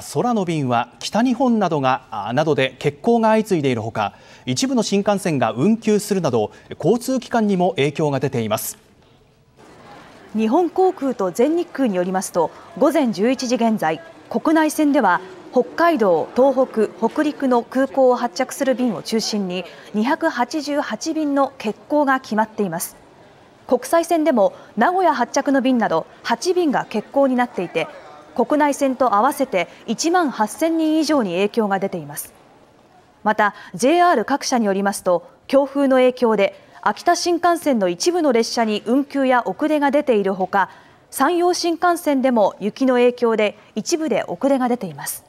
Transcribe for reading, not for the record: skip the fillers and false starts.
空の便は北日本などで欠航が相次いでいるほか、一部の新幹線が運休するなど交通機関にも影響が出ています。 日本航空と全日空によりますと、午前11時現在、国内線では北海道、東北、北陸の空港を発着する便を中心に288便の欠航が決まっています。国際線でも名古屋発着の便など8便が欠航になっていて、国内線と合わせて1万8000人以上に影響が出ています。また JR 各社によりますと、強風の影響で秋田新幹線の一部の列車に運休や遅れが出ているほか、山陽新幹線でも雪の影響で一部で遅れが出ています。